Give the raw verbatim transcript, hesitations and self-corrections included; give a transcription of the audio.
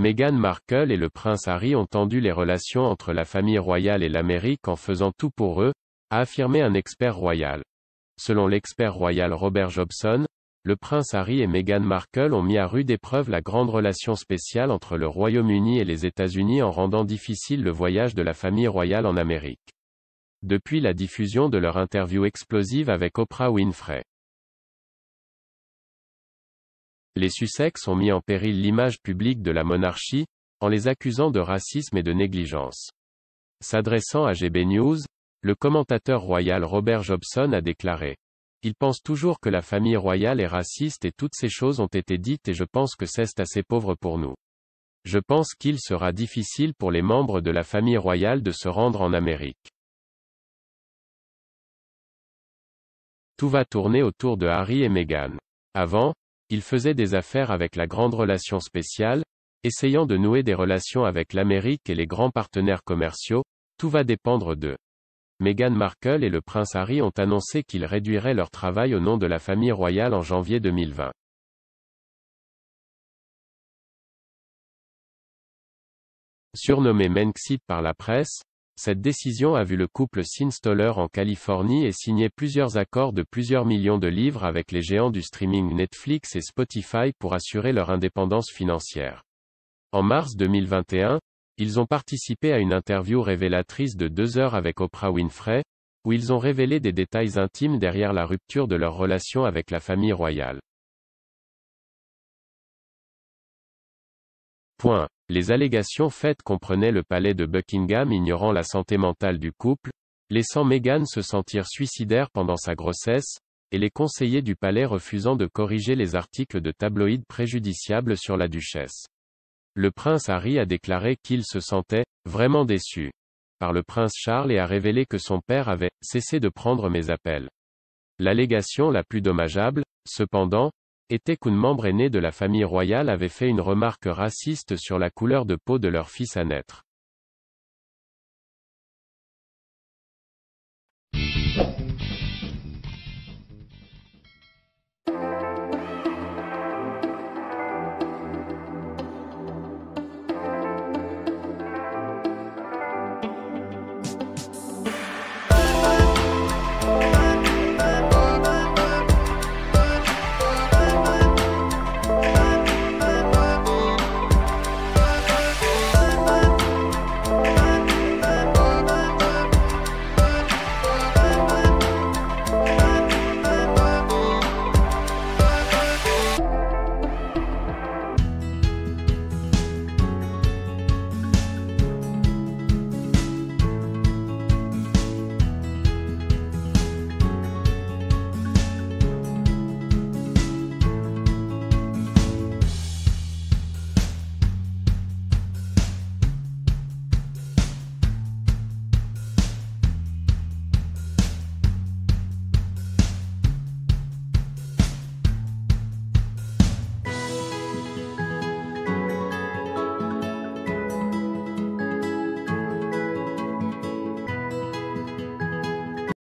Meghan Markle et le prince Harry ont tendu les relations entre la famille royale et l'Amérique en faisant tout pour eux, a affirmé un expert royal. Selon l'expert royal Robert Jobson, le prince Harry et Meghan Markle ont mis à rude épreuve la grande relation spéciale entre le Royaume-Uni et les États-Unis en rendant difficile le voyage de la famille royale en Amérique. Depuis la diffusion de leur interview explosive avec Oprah Winfrey. Les Sussex ont mis en péril l'image publique de la monarchie, en les accusant de racisme et de négligence. S'adressant à G B News, le commentateur royal Robert Jobson a déclaré: « Il pense toujours que la famille royale est raciste et toutes ces choses ont été dites et je pense que c'est assez pauvre pour nous. Je pense qu'il sera difficile pour les membres de la famille royale de se rendre en Amérique. » Tout va tourner autour de Harry et Meghan. Avant, ils faisaient des affaires avec la grande relation spéciale, essayant de nouer des relations avec l'Amérique et les grands partenaires commerciaux, tout va dépendre d'eux. Meghan Markle et le prince Harry ont annoncé qu'ils réduiraient leur travail au nom de la famille royale en janvier deux mille vingt. Surnommé Manxit par la presse, cette décision a vu le couple s'installer en Californie et signer plusieurs accords de plusieurs millions de livres avec les géants du streaming Netflix et Spotify pour assurer leur indépendance financière. En mars deux mille vingt et un, ils ont participé à une interview révélatrice de deux heures avec Oprah Winfrey, où ils ont révélé des détails intimes derrière la rupture de leur relation avec la famille royale. Point. Les allégations faites comprenaient le palais de Buckingham ignorant la santé mentale du couple, laissant Meghan se sentir suicidaire pendant sa grossesse, et les conseillers du palais refusant de corriger les articles de tabloïds préjudiciables sur la duchesse. Le prince Harry a déclaré qu'il se sentait « vraiment déçu » par le prince Charles et a révélé que son père avait « cessé de prendre mes appels ». L'allégation la plus dommageable, cependant, était qu'une membre aînée de la famille royale avait fait une remarque raciste sur la couleur de peau de leur fils à naître.